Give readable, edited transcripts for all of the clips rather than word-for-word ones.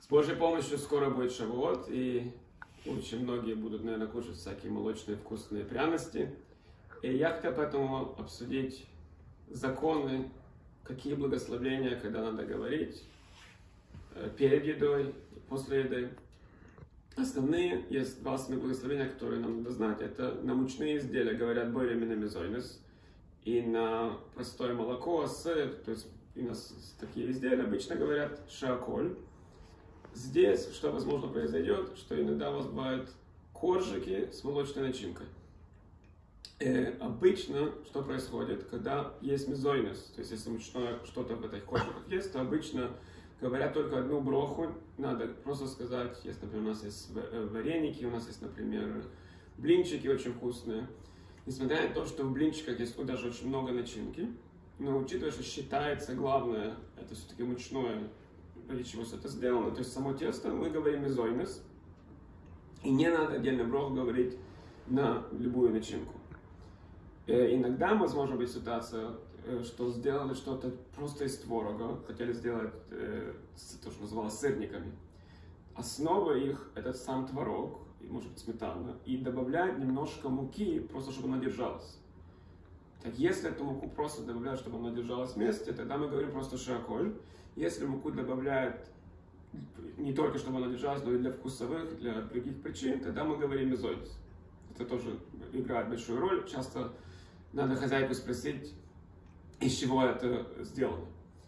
Божьей помощью скоро будет Шавуот, и очень многие будут, наверное, кушать всякие молочные вкусные пряности. И я хотел поэтому обсудить законы, какие благословения, когда надо говорить перед едой, после еды. Основные, есть два основных благословения, которые нам надо знать. Это на мучные изделия говорят «Бойре мине мезойнес», и на простое молоко, сыр, то есть и на такие изделия обычно говорят «шеаколь». Здесь, что возможно произойдет, что иногда у вас бывают коржики с молочной начинкой. Обычно, что происходит, когда есть мезойнес, то есть если мучное что-то в этих коржиках есть, то обычно говорят только одну броху, надо просто сказать, если, например, у нас есть вареники, у нас есть, например, блинчики очень вкусные. Несмотря на то, что в блинчиках есть даже очень много начинки, но учитывая, что считается главное, это все-таки мучное, ради чего это сделано, то есть само тесто, мы говорим мезойнес, и не надо отдельно броху говорить на любую начинку. Иногда, возможно, быть ситуация, что сделали что-то просто из творога, хотели сделать то, что называлось сырниками. Основа их это сам творог, может быть сметана, и добавляют немножко муки, просто чтобы она держалась. Так если эту муку просто добавляют, чтобы она держалась вместе, тогда мы говорим просто шеаколь. Если муку добавляют не только чтобы она держалась, но и для вкусовых, для других причин, тогда мы говорим мезойнес. Это тоже играет большую роль. Часто надо хозяйку спросить, из чего это сделано.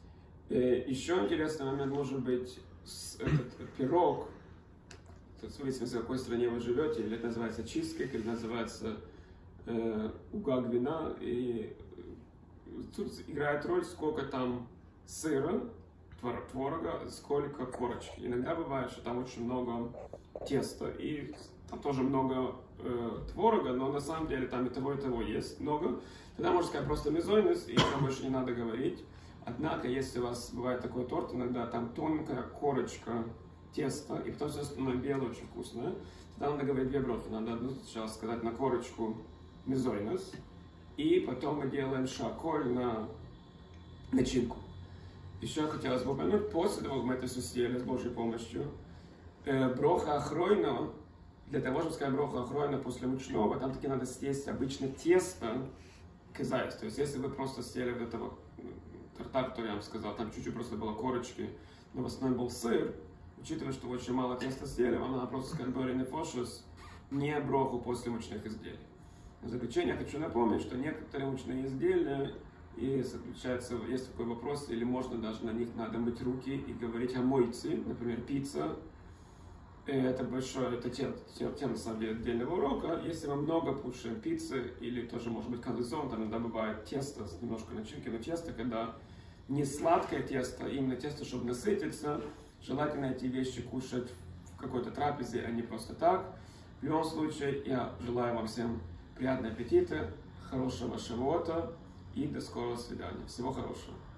Еще интересный момент может быть этот пирог, в зависимости, в какой стране вы живете, или это называется чизкейк, или называется уга гвина, и тут играет роль, сколько там сыра, творога, сколько корочки. Иногда бывает, что там очень много теста, и там тоже много творога, но на самом деле там и того есть много. Тогда можно сказать просто мезойнес, и там больше не надо говорить. Однако, если у вас бывает такой торт, иногда там тонкая корочка теста, и потом все остальное белое, очень вкусное, тогда надо говорить две брохи. Надо одну сначала сказать на корочку мезойнес, и потом мы делаем шеаколь на начинку. Еще хотелось бы упомянуть, после того, как мы это все съели с Божьей помощью, броха ахройна, для того, чтобы сказать броха ахройна после мучного, там таки надо съесть обычно тесто кезайс. То есть, если вы просто съели вот этого торта, который я вам сказал, там чуть-чуть просто было корочки, но в основном был сыр, учитывая, что вы очень мало теста съели, вам надо просто сказать «Бойре нефошес», не броху после мучных изделий. В заключение хочу напомнить, что некоторые мучные изделия, и заключается, есть такой вопрос, или можно даже на них надо мыть руки и говорить о мойце, например, пицца. Это большое, это тема, на самом деле, отдельного урока. Если мы много кушаем пиццы, или тоже может быть калезон, там иногда бывает тесто с немножко начинки, но тесто, когда не сладкое тесто, а именно тесто, чтобы насытиться, желательно эти вещи кушать в какой-то трапезе, а не просто так. В любом случае, я желаю вам всем приятного аппетита, хорошего шавуота и до скорого свидания. Всего хорошего.